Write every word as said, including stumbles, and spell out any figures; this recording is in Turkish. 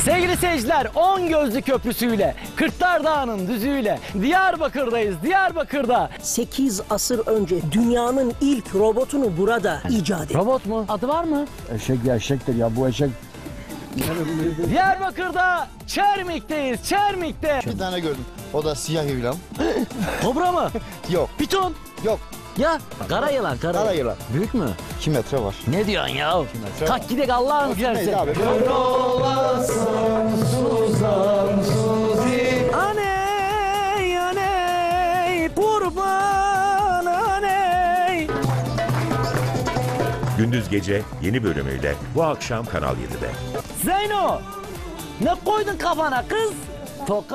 Sevgili seyirciler, On Gözlü Köprüsü'yle, Kırklar Dağı'nın düzüyle Diyarbakır'dayız, Diyarbakır'da. sekiz asır önce dünyanın ilk robotunu burada icat etti. Robot mu? Adı var mı? Eşek ya eşektir ya bu eşek. Diyarbakır'da Çermik'teyiz, Çermik'te. Bir tane gördüm. O da siyah yılan. Kobra mı? Yok. Piton. Yok. Ya kara yılan, kara, Kara yılan. Büyük mü? iki metre var. Ne diyorsun ya? metre Kalk gidelim Allah'ın Neydi dilersen. abi? Aney aney kurban aney. Gündüz Gece yeni bölümüyle bu akşam Kanal yedide. Zeyno, ne koydun kafana kız? Toka